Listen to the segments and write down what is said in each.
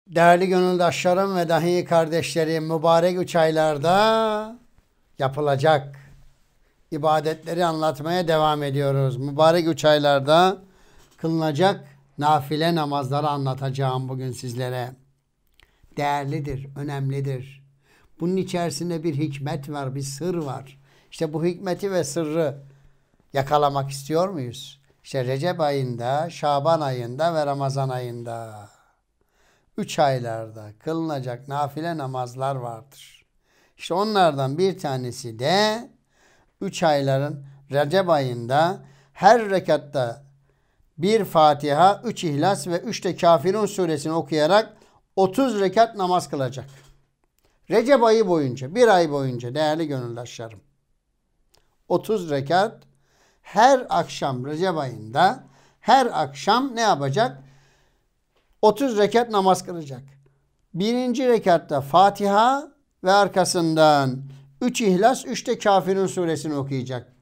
Değerli gönüldaşlarım ve dahi kardeşlerim, mübarek 3 aylarda yapılacak ibadetleri anlatmaya devam ediyoruz. Mübarek 3 aylarda kılınacak nafile namazları anlatacağım bugün sizlere. Değerlidir, önemlidir. Bunun içerisinde bir hikmet var, bir sır var. İşte bu hikmeti ve sırrı yakalamak istiyor muyuz? İşte Recep ayında, Şaban ayında ve Ramazan ayında 3 aylarda kılınacak nafile namazlar vardır. İşte onlardan bir tanesi de 3 ayların Recep ayında her rekatta bir Fatiha, 3 İhlas ve 3 de Kafirun suresini okuyarak 30 rekat namaz kılacak. Recep ayı boyunca, bir ay boyunca değerli gönüldaşlarım, 30 rekat her akşam Recep ayında her akşam ne yapacak? 30 rekat namaz kılacak. Birinci rekatta Fatiha ve arkasından 3 İhlas, 3 de Kafirun suresini okuyacak.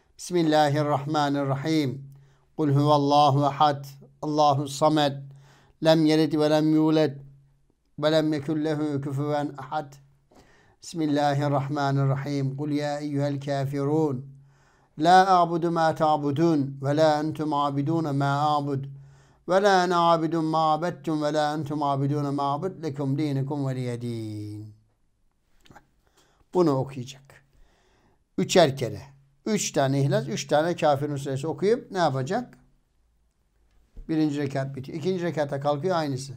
Bismillahirrahmanirrahim. Kul huvallahu ehad, Allahu samed, lem yelid ve lem yulad ve lem yekun lehu kufuven ehad. Bismillahirrahmanirrahim. Kul ya eyyuhel kafirun, la a'budu ma ta'budun ve la entum abidun ma a'bud. Ve la ene abidun ma abettum ve la entum abidun ma abud lekum dinukum veliyedin. Bunu okuyacak. 3'er kere. 3 tane İhlas, 3 tane Kafirun suresi okuyup ne yapacak? Birinci rekat bitiyor. İkinci rekatta kalkıyor aynısı.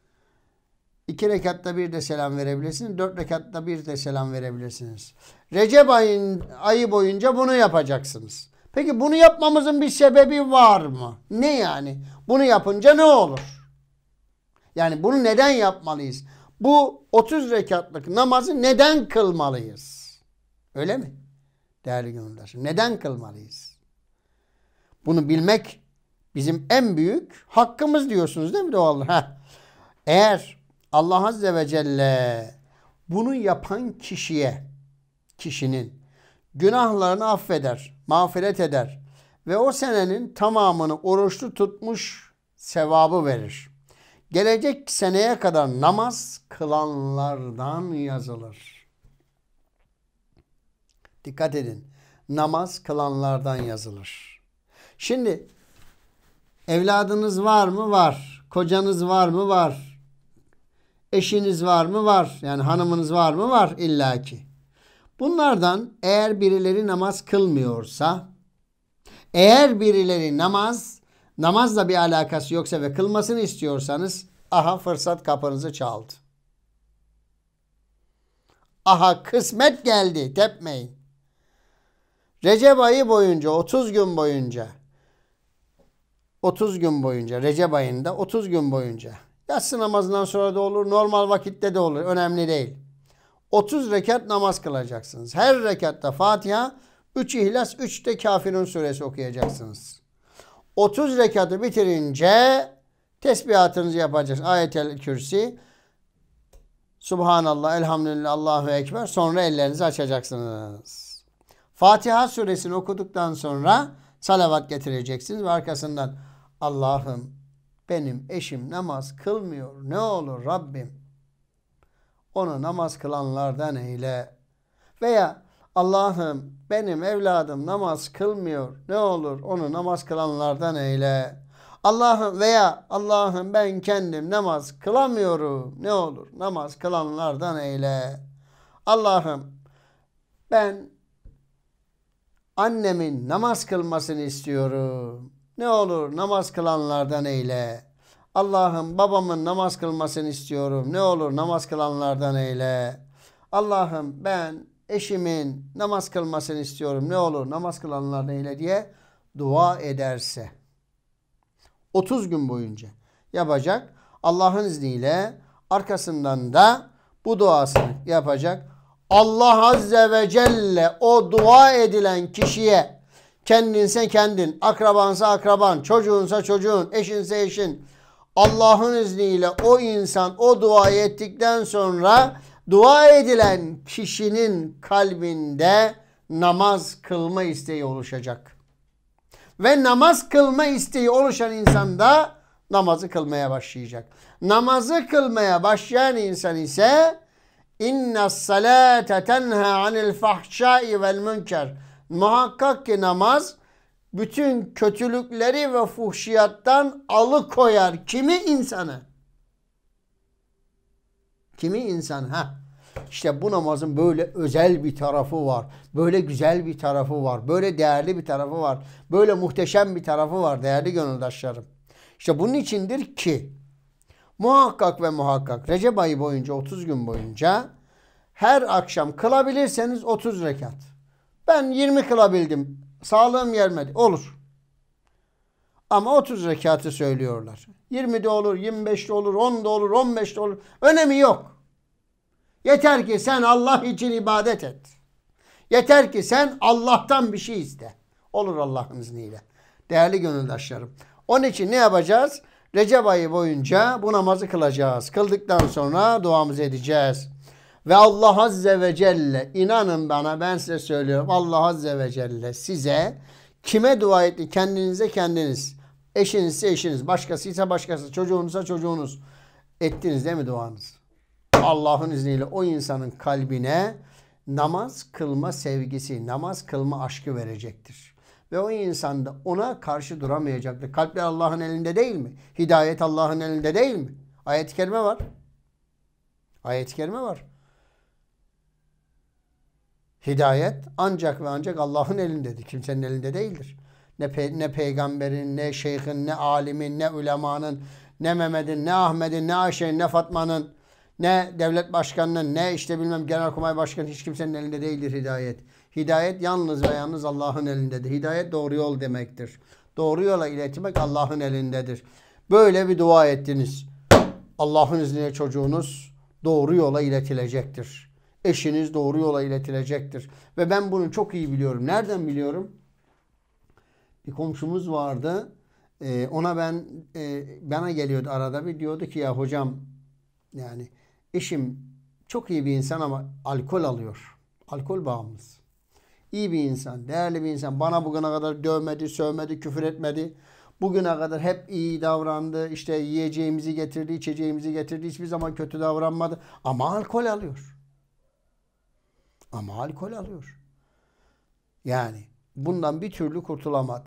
2 rekatta bir de selam verebilirsiniz. 4 rekatta bir de selam verebilirsiniz. Recep ayı boyunca bunu yapacaksınız. Peki bunu yapmamızın bir sebebi var mı? Ne yani? Bunu yapınca ne olur? Yani bunu neden yapmalıyız? Bu 30 rekatlık namazı neden kılmalıyız? Öyle mi? Değerli gönüldaşım. Neden kılmalıyız? Bunu bilmek bizim en büyük hakkımız diyorsunuz değil mi doğal? Eğer Allah Azze ve Celle bunu yapan kişinin günahlarını affeder, mağfiret eder ve o senenin tamamını oruçlu tutmuş sevabı verir. Gelecek seneye kadar namaz kılanlardan yazılır. Dikkat edin. Namaz kılanlardan yazılır. Şimdi evladınız var mı? Var. Kocanız var mı? Var. Eşiniz var mı? Var. Yani hanımınız var mı? Var illaki. Bunlardan eğer birileri namaz kılmıyorsa, eğer birileri namazla bir alakası yoksa ve kılmasını istiyorsanız, aha fırsat kapınızı çaldı. Aha kısmet geldi, tepmeyin. Recep ayı boyunca 30 gün boyunca Recep ayında 30 gün boyunca yatsı namazından sonra da olur, normal vakitte de olur, önemli değil. 30 rekat namaz kılacaksınız. Her rekatta Fatiha, 3 İhlas, 3 de Kafirun suresi okuyacaksınız. 30 rekatı bitirince tesbihatınızı yapacaksınız. Ayet-el Kürsi, Subhanallah, Elhamdülillah, Allahu Ekber. Sonra ellerinizi açacaksınız. Fatiha suresini okuduktan sonra salavat getireceksiniz ve arkasından Allah'ım benim eşim namaz kılmıyor. Ne olur Rabbim onu namaz kılanlardan eyle. Veya Allah'ım benim evladım namaz kılmıyor. Ne olur onu namaz kılanlardan eyle. Allah'ım ben kendim namaz kılamıyorum. Ne olur namaz kılanlardan eyle. Allah'ım ben annemin namaz kılmasını istiyorum. Ne olur namaz kılanlardan eyle. Allah'ım babamın namaz kılmasını istiyorum. Ne olur namaz kılanlardan eyle. Allah'ım ben eşimin namaz kılmasını istiyorum. Ne olur namaz kılanlardan eyle diye dua ederse 30 gün boyunca yapacak. Allah'ın izniyle arkasından da bu duasını yapacak. Allah Azze ve Celle o dua edilen kişiye kendinse kendin, akrabansa akraban, çocuğunsa çocuğun, eşinse eşin, Allah'ın izniyle o insan o duayı ettikten sonra dua edilen kişinin kalbinde namaz kılma isteği oluşacak. Ve namaz kılma isteği oluşan insanda namazı kılmaya başlayacak. Namazı kılmaya başlayan insan ise inna salate tenha anil fahşai vel münker. Muhakkak ki namaz bütün kötülükleri ve fuhşiyattan alıkoyar. Kimi? İnsanı. Kimi? İnsan. İşte bu namazın böyle özel bir tarafı var. Böyle güzel bir tarafı var. Böyle değerli bir tarafı var. Böyle muhteşem bir tarafı var değerli gönüldaşlarım. İşte bunun içindir ki muhakkak ve muhakkak Recep ayı boyunca 30 gün boyunca her akşam kılabilirseniz 30 rekat. Ben 20 kılabildim. Sağlığım gelmedi. Olur. Ama 30 rekatı söylüyorlar. 20 de olur, 25 de olur, 10 da olur, 15 de olur. Önemi yok. Yeter ki sen Allah için ibadet et. Yeter ki sen Allah'tan bir şey iste. Olur Allah'ın izniyle. Değerli gönüldaşlarım. Onun için ne yapacağız? Recep ayı boyunca bu namazı kılacağız. Kıldıktan sonra duamızı edeceğiz. Ve Allah Azze ve Celle, inanın bana, ben size söylüyorum, Allah Azze ve Celle size kime dua etti? Kendinize kendiniz. Eşinizse eşiniz. Başkasıysa başkası. Çocuğunuzsa çocuğunuz. Ettiniz değil mi duanız? Allah'ın izniyle o insanın kalbine namaz kılma sevgisi, namaz kılma aşkı verecektir. Ve o insan da ona karşı duramayacaktır. Kalpler Allah'ın elinde değil mi? Hidayet Allah'ın elinde değil mi? Ayet-i kerime var. Ayet-i kerime var. Hidayet ancak ve ancak Allah'ın elindedir. Kimsenin elinde değildir. Ne peygamberin, ne şeyhin, ne alimin, ne ulemanın, ne Mehmet'in, ne Ahmet'in, ne Ayşe'nin, ne Fatma'nın, ne devlet başkanının, ne işte bilmem genelkurmay başkanı, hiç kimsenin elinde değildir hidayet. Hidayet yalnız ve yalnız Allah'ın elindedir. Hidayet doğru yol demektir. Doğru yola iletmek Allah'ın elindedir. Böyle bir dua ettiniz. Allah'ın izniyle çocuğunuz doğru yola iletilecektir. Eşiniz doğru yola iletilecektir. Ve ben bunu çok iyi biliyorum. Nereden biliyorum? Bir komşumuz vardı. Bana geliyordu arada bir, diyordu ki ya hocam, yani eşim çok iyi bir insan ama alkol alıyor. Alkol bağımlısı. İyi bir insan, değerli bir insan. Bana bugüne kadar dövmedi, sövmedi, küfür etmedi. Bugüne kadar hep iyi davrandı. İşte yiyeceğimizi getirdi, içeceğimizi getirdi. Hiçbir zaman kötü davranmadı. Ama alkol alıyor. Ama alkol alıyor. Yani bundan bir türlü kurtulamadı.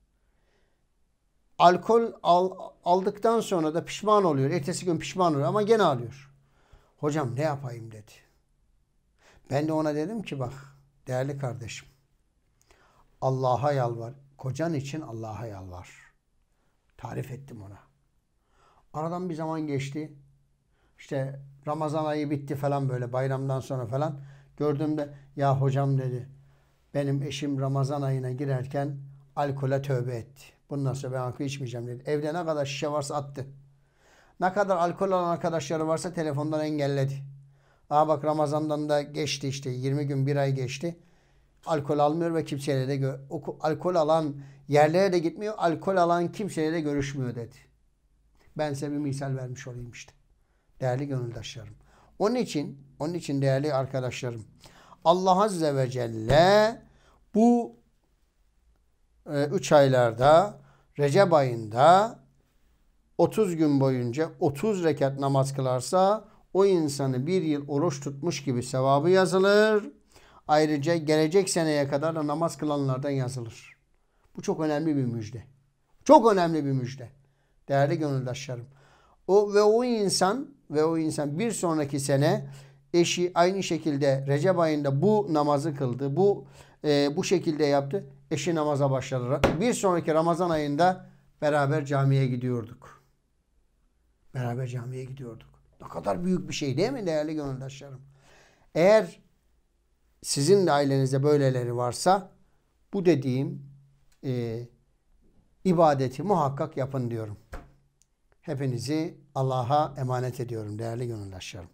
Alkol aldıktan sonra da pişman oluyor. Ertesi gün pişman oluyor ama gene alıyor. Hocam ne yapayım dedi. Ben de ona dedim ki bak değerli kardeşim, Allah'a yalvar. Kocan için Allah'a yalvar. Tarif ettim ona. Aradan bir zaman geçti. İşte Ramazan ayı bitti falan, böyle bayramdan sonra falan. Gördüğümde ya hocam dedi, benim eşim Ramazan ayına girerken alkole tövbe etti. Bundan sonra ben alkol içmeyeceğim dedi. Evde ne kadar şişe varsa attı. Ne kadar alkol alan arkadaşları varsa telefondan engelledi. Bak Ramazan'dan da geçti, işte 20 gün, bir ay geçti. Alkol almıyor ve kimseyle de alkol alan yerlere de gitmiyor. Alkol alan kimseyle de görüşmüyor dedi. Ben size bir misal vermiş olayım işte. Değerli gönüldaşlarım. Onun için değerli arkadaşlarım, Allah Azze ve Celle bu 3 aylarda, Recep ayında 30 gün boyunca 30 rekat namaz kılarsa o insanı bir yıl oruç tutmuş gibi sevabı yazılır. Ayrıca gelecek seneye kadar da namaz kılanlardan yazılır. Bu çok önemli bir müjde. Çok önemli bir müjde. Değerli gönüldaşlarım. O insan bir sonraki sene eşi aynı şekilde Recep ayında bu namazı kıldı. Bu şekilde yaptı. Eşi namaza başladı. Bir sonraki Ramazan ayında beraber camiye gidiyorduk. Beraber camiye gidiyorduk. Ne kadar büyük bir şey değil mi değerli gönüldaşlarım? Eğer sizin de ailenizde böyleleri varsa bu dediğim ibadeti muhakkak yapın diyorum. Hepinizi Allah'a emanet ediyorum değerli gönüldaşlarım.